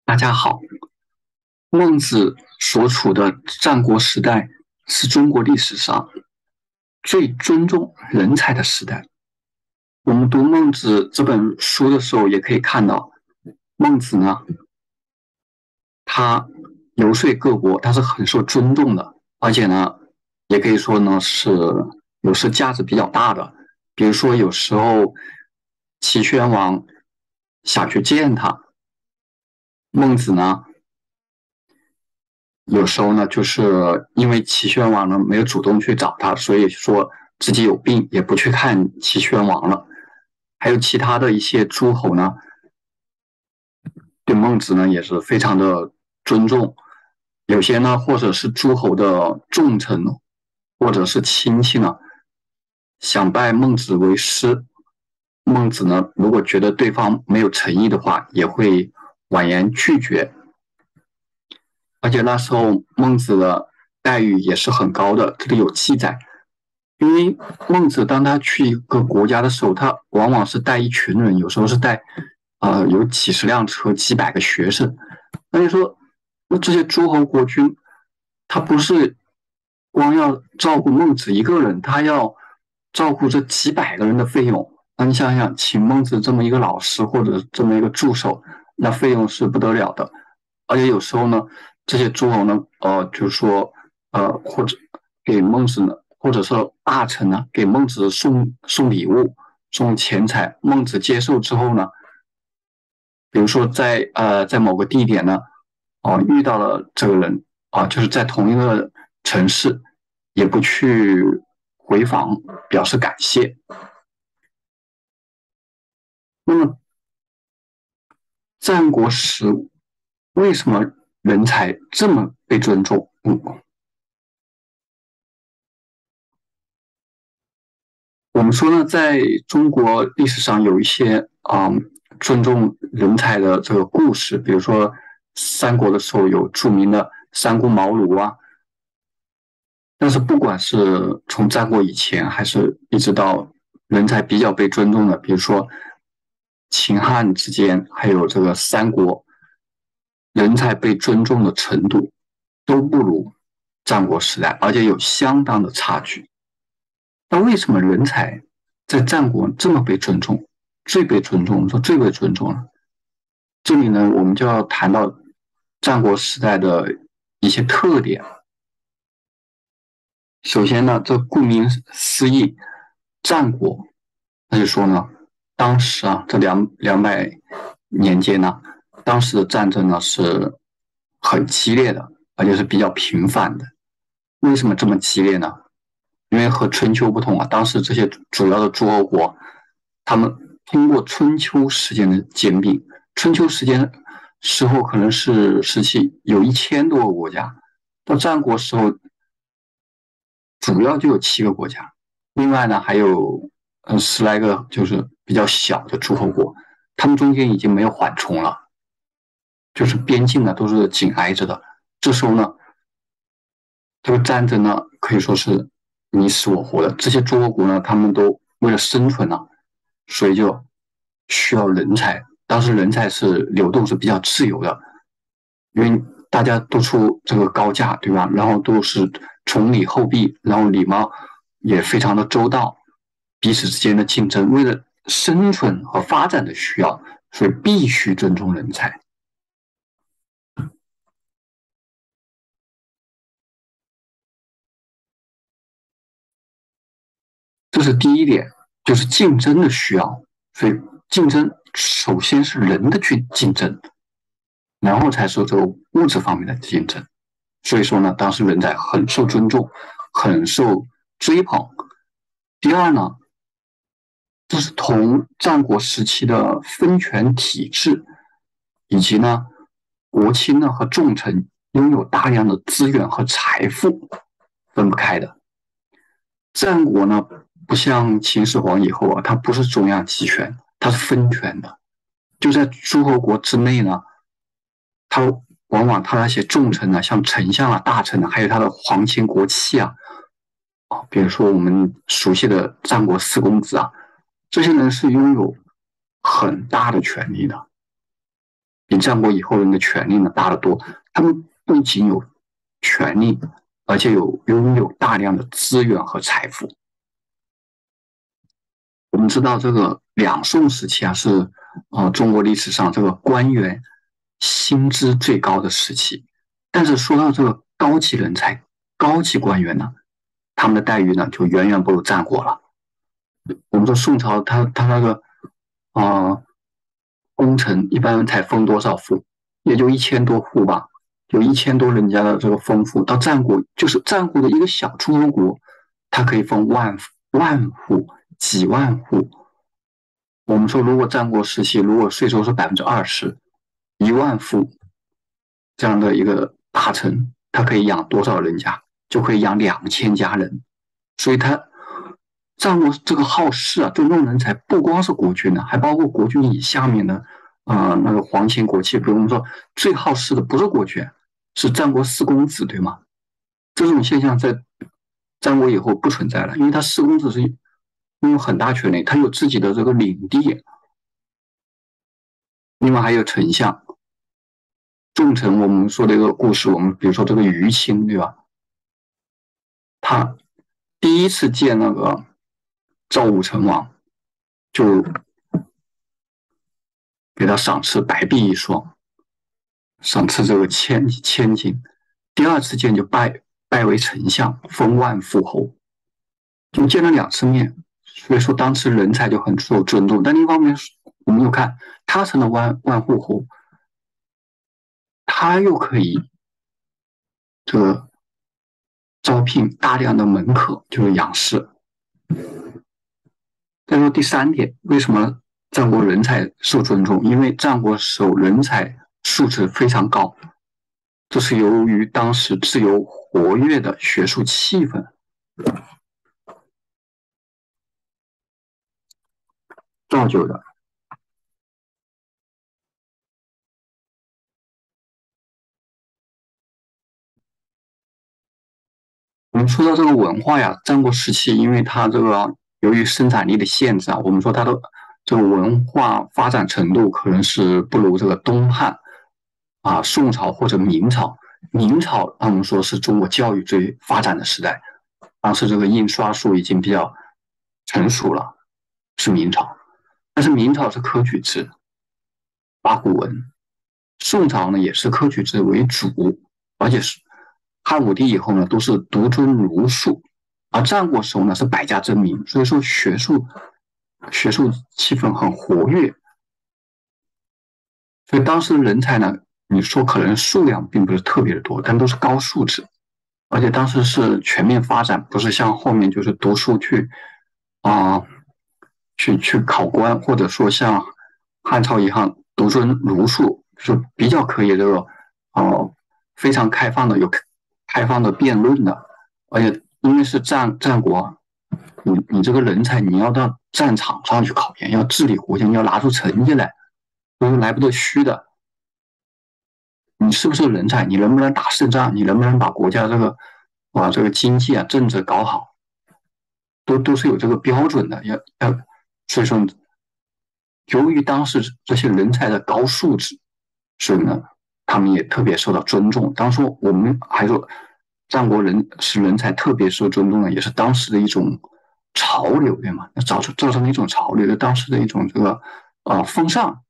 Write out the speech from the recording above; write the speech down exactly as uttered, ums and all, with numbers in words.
大家好，孟子所处的战国时代是中国历史上最尊重人才的时代。我们读孟子这本书的时候，也可以看到，孟子呢，他游说各国，他是很受尊重的，而且呢，也可以说呢是有时价值比较大的。比如说，有时候齐宣王想去见他，孟子呢有时候呢，就是因为齐宣王呢没有主动去找他，所以说自己有病也不去看齐宣王了。还有其他的一些诸侯呢，对孟子呢也是非常的尊重。有些呢，或者是诸侯的重臣，或者是亲戚呢，想拜孟子为师。孟子呢，如果觉得对方没有诚意的话，也会婉言拒绝。而且那时候孟子的待遇也是很高的，这里有记载。因为孟子当他去一个国家的时候，他往往是带一群人，有时候是带呃有几十辆车、几百个学生。那你说，那这些诸侯国君，他不是光要照顾孟子一个人，他要照顾这几百个人的费用。那你想想，请孟子这么一个老师或者这么一个助手，那费用是不得了的。而且有时候呢，这些诸侯呢，呃，就是说，呃，或者给孟子呢，或者说大臣呢，给孟子送送礼物、送钱财。孟子接受之后呢，比如说在呃在某个地点呢，哦、呃遇到了这个人啊、呃就是在同一个城市，也不去回访表示感谢。那么战国时为什么人才这么被尊重？嗯，我们说呢，在中国历史上有一些啊、嗯尊重人才的这个故事，比如说三国的时候有著名的三顾茅庐啊。但是不管是从战国以前，还是一直到人才比较被尊重的，比如说秦汉之间，还有这个三国，人才被尊重的程度都不如战国时代，而且有相当的差距。那为什么人才在战国这么被尊重，最被尊重？我们说最被尊重了。这里呢，我们就要谈到战国时代的一些特点。首先呢，这顾名思义，战国，那就说呢，当时啊，这两两百年间呢，当时的战争呢是很激烈的，而且是比较频繁的。为什么这么激烈呢？因为和春秋不同啊，当时这些主要的诸侯国，他们通过春秋时间的兼并，春秋时间时候可能是时期有一千多个国家，到战国时候主要就有七个国家，另外呢还有呃十来个就是比较小的诸侯国，他们中间已经没有缓冲了，就是边境呢都是紧挨着的。这时候呢，这个战争呢可以说是你死我活的。这些诸侯国呢，他们都为了生存呢，所以就需要人才。当时人才是流动是比较自由的，因为大家都出这个高价，对吧？然后都是崇礼后弊，然后礼貌也非常的周到，彼此之间的竞争，为了生存和发展的需要，所以必须尊重人才。这是第一点，就是竞争的需要。所以竞争首先是人的去竞争，然后才是这个物质方面的竞争。所以说呢，当时人才很受尊重，很受追捧。第二呢，这是同战国时期的分权体制，以及呢国卿呢和重臣拥有大量的资源和财富分不开的。战国呢不像秦始皇以后啊，它不是中央集权，它是分权的。就在诸侯国之内呢，他往往他那些重臣呢，像丞相啊、大臣啊，还有他的皇亲国戚啊，啊，比如说我们熟悉的战国四公子啊，这些人是拥有很大的权力的。 比战国以后人的权力呢大得多。他们不仅有权力，而且有拥有大量的资源和财富。我们知道这个两宋时期啊，是呃中国历史上这个官员薪资最高的时期。但是说到这个高级人才、高级官员呢，他们的待遇呢就远远不如战国了。我们说宋朝他他那个呃功臣一般才封多少户，也就一千多户吧，有一千多人家的这个封户。到战国就是战国的一个小诸侯国，它可以封万万户、几万户。我们说，如果战国时期如果税收是百分之二十，一万户这样的一个大臣，他可以养多少人家？就可以养两千家人。所以他战国这个好事啊，尊重人才，不光是国君呢，还包括国君以下面的啊、呃、那个皇亲国戚。比如我们说最好事的不是国君，是战国四公子，对吗？这种现象在战国以后不存在了，因为他四公子是拥有很大权力，他有自己的这个领地。另外还有丞相、重臣。我们说的一个故事，我们比如说这个于青，对吧？他第一次见那个赵武成王，就给他赏赐白璧一双，赏赐这个千千金。第二次见就拜拜为丞相，封万户侯，就见了两次面。所以说当时人才就很受尊重。但另一方面，我们又看他成了万万户侯，他又可以这个招聘大量的门客，就是养士。再说第三点，为什么战国人才受尊重？因为战国时候人才素质非常高，这是由于当时自由活跃的学术气氛造就的。我们说到这个文化呀，战国时期，因为它这个由于生产力的限制啊，我们说它的这个文化发展程度可能是不如这个东汉啊、宋朝或者明朝。明朝我们说是中国教育最发展的时代，当时这个印刷术已经比较成熟了，是明朝。但是明朝是科举制，八股文。宋朝呢也是科举制为主，而且是汉武帝以后呢都是独尊儒术，而战国时候呢是百家争鸣，所以说学术学术气氛很活跃。所以当时的人才呢，你说可能数量并不是特别的多，但都是高素质。而且当时是全面发展，不是像后面就是读书去啊、呃去去考官，或者说像汉朝一样独尊儒术，是比较可以这个呃非常开放的，有开放的辩论的。而且因为是战战国，你你这个人才你要到战场上去考验，要治理国家，你要拿出成绩来，不是来不得虚的。你是不是人才？你能不能打胜仗？你能不能把国家这个把这个经济啊、政治搞好？都都是有这个标准的。要要，所以说，由于当时这些人才的高素质，所以呢，他们也特别受到尊重。当时我们还说，战国人是人才特别受尊重的，也是当时的一种潮流，对吗？造成造成了一种潮流，当时的一种这个呃风尚。